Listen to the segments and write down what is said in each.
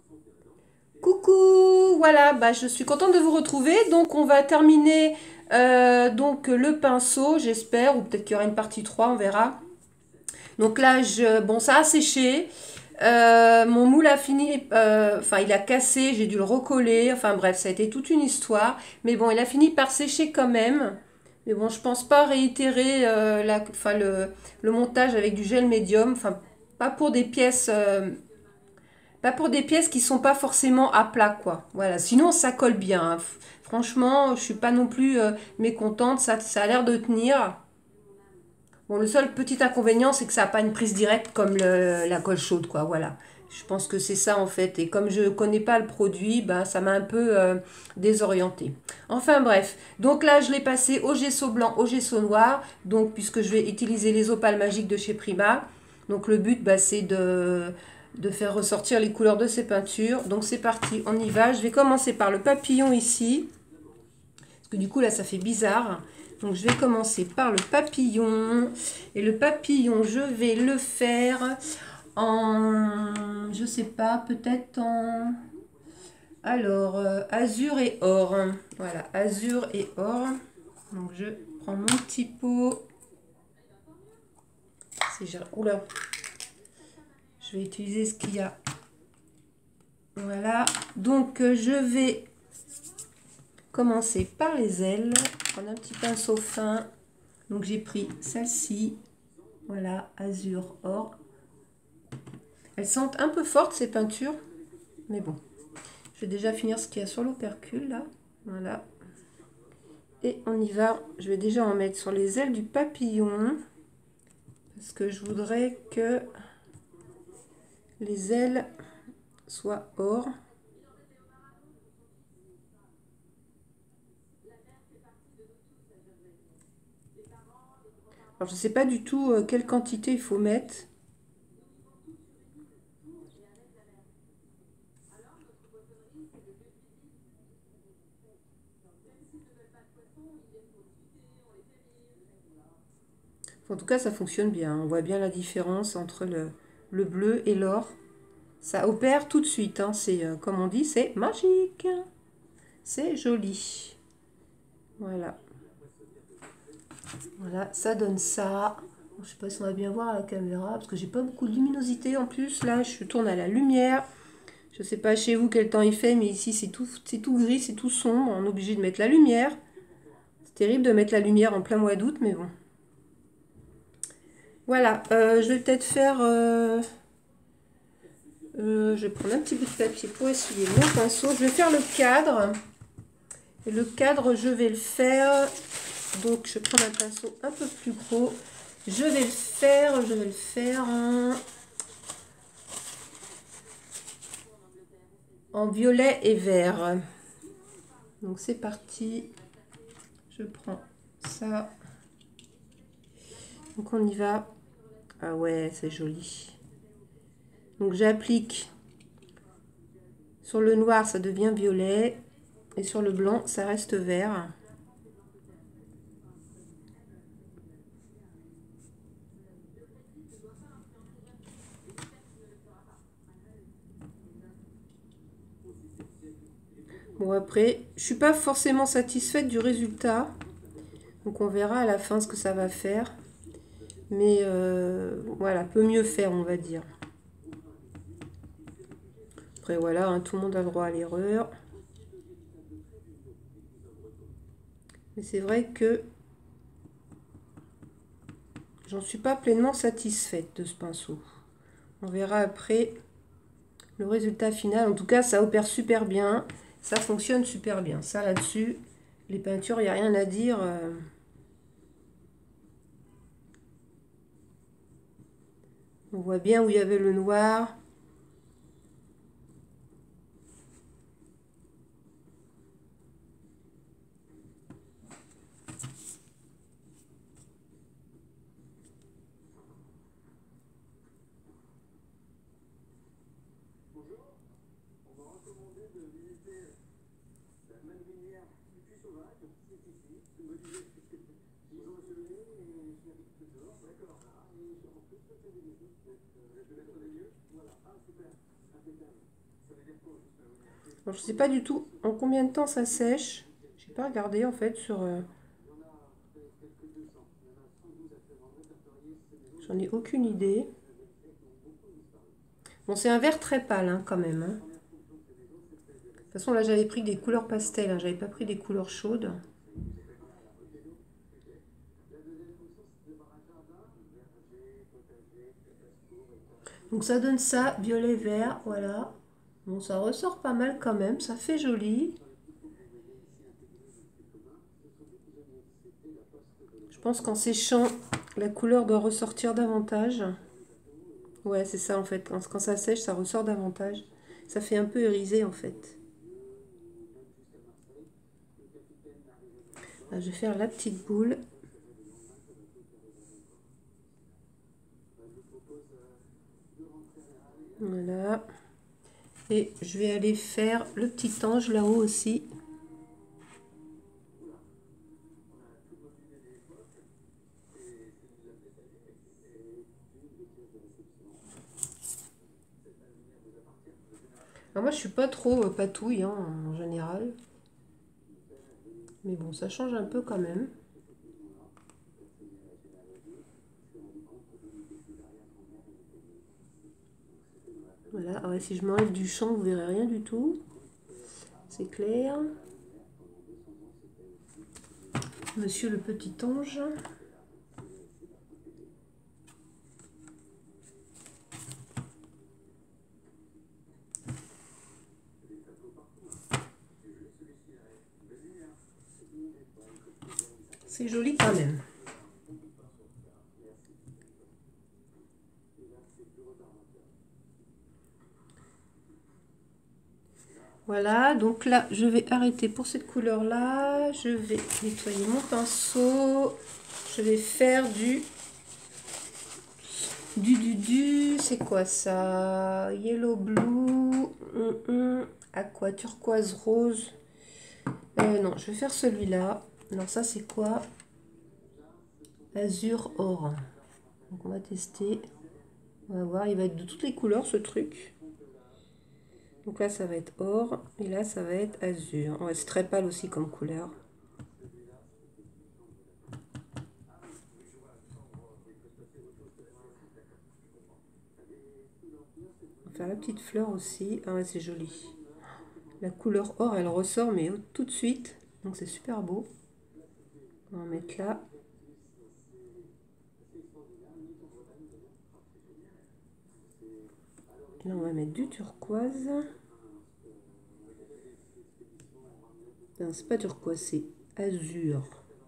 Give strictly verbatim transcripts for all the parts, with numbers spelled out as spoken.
Coucou, voilà, bah, je suis contente de vous retrouver. Donc on va terminer euh, donc le pinceau, j'espère, ou peut-être qu'il y aura une partie trois, on verra. Donc là, je, bon, ça a séché. Euh, mon moule a fini, euh, enfin il a cassé, j'ai dû le recoller. Enfin bref, ça a été toute une histoire. Mais bon, il a fini par sécher quand même. Mais bon, je pense pas réitérer euh, la, enfin, le, le montage avec du gel médium. Enfin, pas pour des pièces. Euh, pas pour des pièces qui sont pas forcément à plat, quoi. Voilà. Sinon, ça colle bien, hein. Franchement, je suis pas non plus euh, mécontente. Ça, ça a l'air de tenir. Bon, le seul petit inconvénient, c'est que ça n'a pas une prise directe comme le- la colle chaude, quoi. Voilà. Je pense que c'est ça, en fait. Et comme je ne connais pas le produit, ben, ça m'a un peu euh, désorientée. Enfin, bref. Donc là, je l'ai passé au gesso blanc, au gesso noir. Donc, puisque je vais utiliser les opales magiques de chez Prima. Donc, le but, bah, c'est de, de faire ressortir les couleurs de ces peintures. Donc, c'est parti, on y va. Je vais commencer par le papillon ici. Parce que du coup, là, ça fait bizarre. Donc, je vais commencer par le papillon. Et le papillon, je vais le faire en... Je sais pas, peut-être en... Alors, euh, azur et or. Voilà, azur et or. Donc, je prends mon petit pot. Si j'ai... Oula. Je vais utiliser ce qu'il y a. Voilà. Donc, euh, je vais commencer par les ailes. Prendre un petit pinceau fin. Donc, j'ai pris celle-ci. Voilà, azur, or. Elles sentent un peu fortes ces peintures, mais bon. Je vais déjà finir ce qu'il y a sur l'opercule là. Voilà. Et on y va. Je vais déjà en mettre sur les ailes du papillon. Parce que je voudrais que les ailes soient or. Alors je ne sais pas du tout euh, quelle quantité il faut mettre. En tout cas, ça fonctionne bien. On voit bien la différence entre le, le bleu et l'or. Ça opère tout de suite, hein. C'est, euh, comme on dit, c'est magique. C'est joli. Voilà. Voilà, ça donne ça. Je ne sais pas si on va bien voir à la caméra, parce que j'ai pas beaucoup de luminosité en plus. Là, je tourne à la lumière. Je ne sais pas chez vous quel temps il fait, mais ici, c'est tout, c'est tout gris, c'est tout sombre. On est obligé de mettre la lumière. C'est terrible de mettre la lumière en plein mois d'août, mais bon. Voilà, euh, je vais peut-être faire... Euh, euh, je vais prendre un petit bout de papier pour essuyer mon pinceau. Je vais faire le cadre. Et le cadre, je vais le faire... Donc, je prends un pinceau un peu plus gros. Je vais le faire, je vais le faire en, en violet et vert. Donc, c'est parti. Je prends ça. Donc, on y va. Ah ouais, c'est joli. Donc, j'applique sur le noir, ça devient violet. Et sur le blanc, ça reste vert. Bon, après, je suis pas forcément satisfaite du résultat. Donc, on verra à la fin ce que ça va faire. Mais euh, voilà, peut mieux faire, on va dire. Après, voilà, hein, tout le monde a le droit à l'erreur. Mais c'est vrai que j'en suis pas pleinement satisfaite de ce pinceau. On verra après le résultat final. En tout cas, ça opère super bien. Ça fonctionne super bien. Ça, là-dessus, les peintures, il n'y a rien à dire. On voit bien où il y avait le noir. Alors, je sais pas du tout en combien de temps ça sèche. J'ai pas regardé en fait sur... euh, J'en ai aucune idée. Bon, c'est un vert très pâle hein, quand même. Hein. De toute façon, là, j'avais pris des couleurs pastel. Hein. J'avais pas pris des couleurs chaudes. Donc ça donne ça, violet vert, voilà. Bon, ça ressort pas mal quand même, ça fait joli. Je pense qu'en séchant, la couleur doit ressortir davantage. Ouais, c'est ça en fait. Quand, quand ça sèche, ça ressort davantage. Ça fait un peu irisé en fait. Là, je vais faire la petite boule. Voilà. Et je vais aller faire le petit ange là-haut aussi. Alors moi, je suis pas trop euh, patouille hein, en général. Mais bon, ça change un peu quand même. Voilà, ah ouais, si je m'enlève du champ, vous verrez rien du tout. C'est clair. Monsieur le petit ange. C'est joli quand même. Voilà, donc là, je vais arrêter pour cette couleur-là. Je vais nettoyer mon pinceau. Je vais faire du... Du, du, du... C'est quoi ça? Yellow blue. Hum, hum. Aqua turquoise rose. Euh, non, je vais faire celui-là. Alors ça, c'est quoi? Azur or. Donc on va tester. On va voir, il va être de toutes les couleurs ce truc. Donc là, ça va être or. Et là, ça va être azur. Ouais, c'est très pâle aussi comme couleur. On va faire la petite fleur aussi. Ah ouais, c'est joli. La couleur or, elle ressort, mais tout de suite. Donc c'est super beau. On va en mettre là. Là, on va mettre du turquoise. Non, c'est pas turquoise, c'est azur.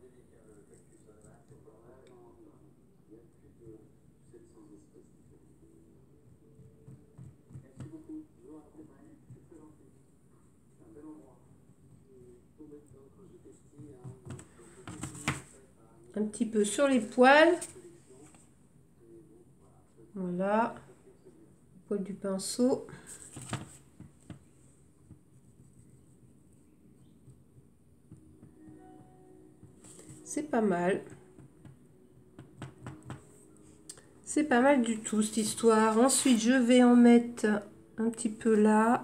Un petit peu sur les poils. Voilà. Le poil du pinceau. C'est pas mal. C'est pas mal du tout cette histoire. Ensuite, je vais en mettre un petit peu là.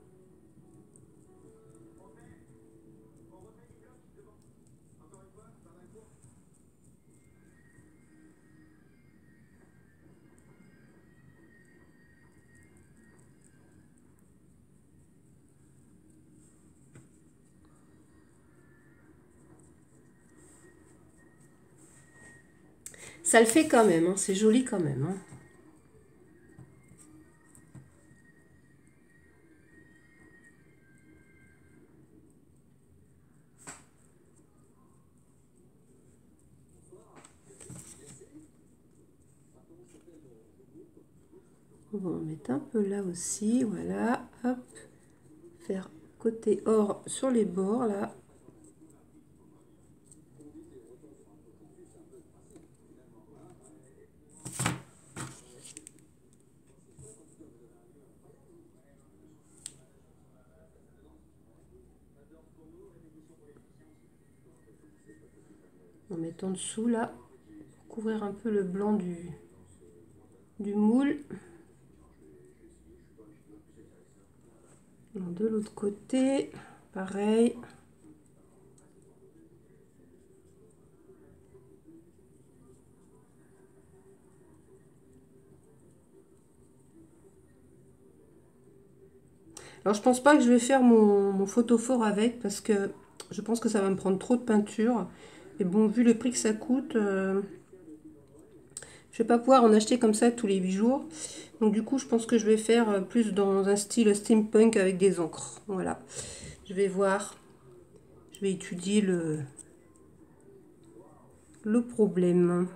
Ça le fait quand même, hein. C'est joli quand même. Hein. On va en mettre un peu là aussi, voilà. Hop. Faire côté or sur les bords là. En mettant en dessous là, pour couvrir un peu le blanc du, du moule. De l'autre côté, pareil. Alors je pense pas que je vais faire mon, mon photophore avec parce que je pense que ça va me prendre trop de peinture. Et bon, vu le prix que ça coûte, euh, je vais pas pouvoir en acheter comme ça tous les huit jours. Donc du coup, je pense que je vais faire plus dans un style steampunk avec des encres. Voilà. Je vais voir. Je vais étudier le, le problème.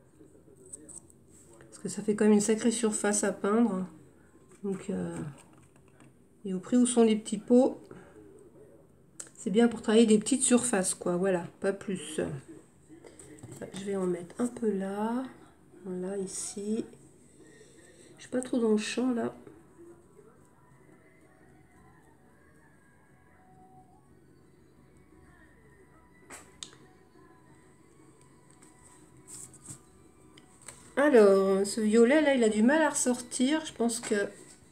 Parce que ça fait quand même une sacrée surface à peindre. Donc, euh, et au prix où sont les petits pots, c'est bien pour travailler des petites surfaces, quoi. Voilà, pas plus. Je vais en mettre un peu là. Voilà, ici. Je suis pas trop dans le champ, là. Alors, ce violet, là, il a du mal à ressortir. Je pense que...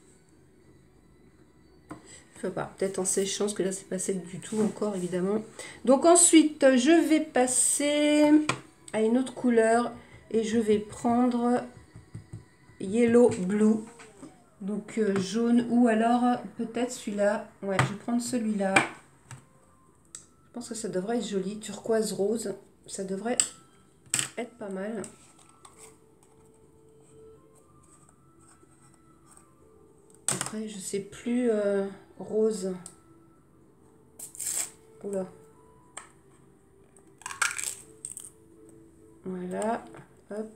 Je sais pas, peut-être en séchant, parce que là, c'est pas sec du tout encore, évidemment. Donc ensuite, je vais passer à une autre couleur. Et je vais prendre Yellow Blue. Donc euh, jaune ou alors peut-être celui-là. Ouais, je vais prendre celui-là. Je pense que ça devrait être joli. Turquoise rose. Ça devrait être pas mal. Après, je sais plus euh, rose. Oula. Voilà. Hop.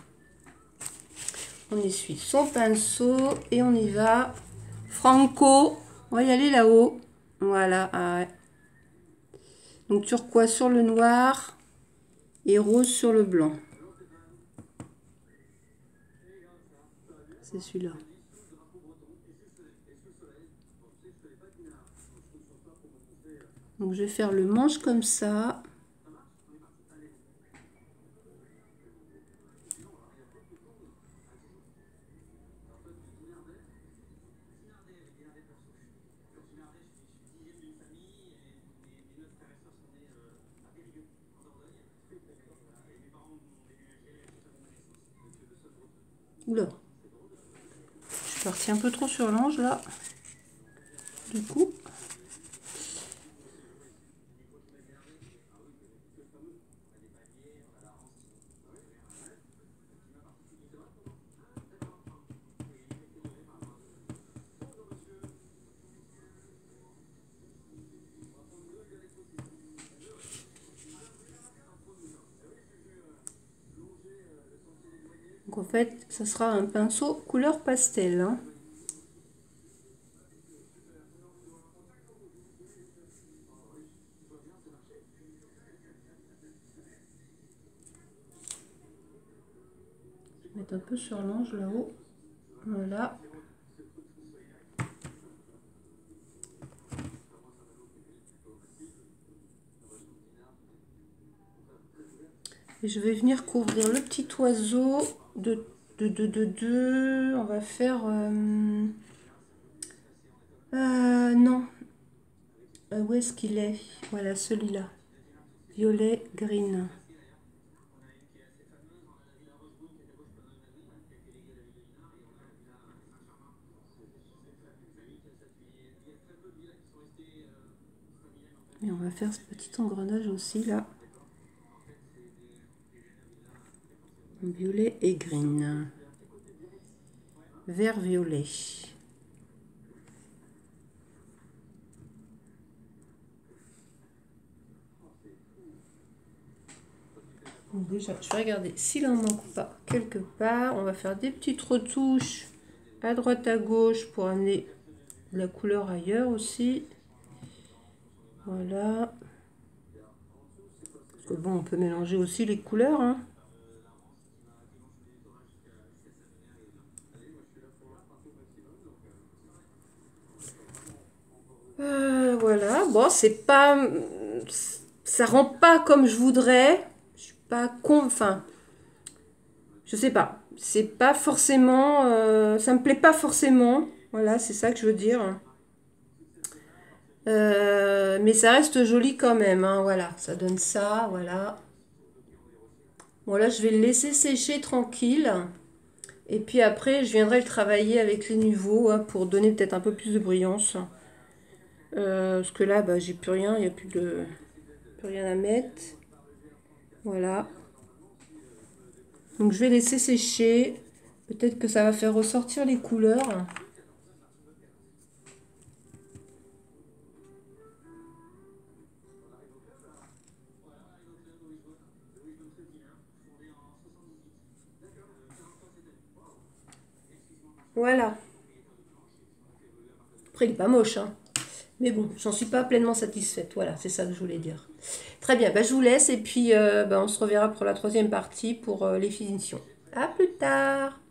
On essuie son pinceau et on y va. Franco. On va y aller là-haut. Voilà. Ah ouais. Donc turquoise sur le noir et rose sur le blanc. C'est celui-là. Donc je vais faire le manche comme ça. Oula. Je suis partie un peu trop sur l'ange là. Du coup. Donc en fait, ça sera un pinceau couleur pastel. Hein. Je vais mettre un peu sur l'ange là-haut. Voilà. Et je vais venir couvrir le petit oiseau de de de de, de. On va faire euh, euh, non. Euh, où est-ce qu'il est? Voilà, celui-là. Violet green. Et on va faire ce petit engrenage aussi là. Violet et green. Vert violet. Donc déjà, je vais regarder s'il en manque pas quelque part. On va faire des petites retouches à droite à gauche pour amener la couleur ailleurs aussi. Voilà. Parce que bon, on peut mélanger aussi les couleurs. Hein. Euh, voilà. Bon, c'est pas... Ça rend pas comme je voudrais. Je suis pas con... Enfin, je sais pas. C'est pas forcément... Euh, ça me plaît pas forcément. Voilà, c'est ça que je veux dire. Euh, mais ça reste joli quand même, hein, voilà, ça donne ça, voilà. Bon là, je vais le laisser sécher tranquille. Et puis après, je viendrai le travailler avec les niveaux hein, pour donner peut-être un peu plus de brillance. Euh, parce que là, bah, j'ai plus rien, il n'y a plus de plus rien à mettre. Voilà. Donc je vais laisser sécher. Peut-être que ça va faire ressortir les couleurs. Voilà. Après, il n'est pas moche, hein. Mais bon, j'en suis pas pleinement satisfaite. Voilà, c'est ça que je voulais dire. Très bien, bah, je vous laisse et puis euh, bah, on se reverra pour la troisième partie pour euh, les finitions. À plus tard!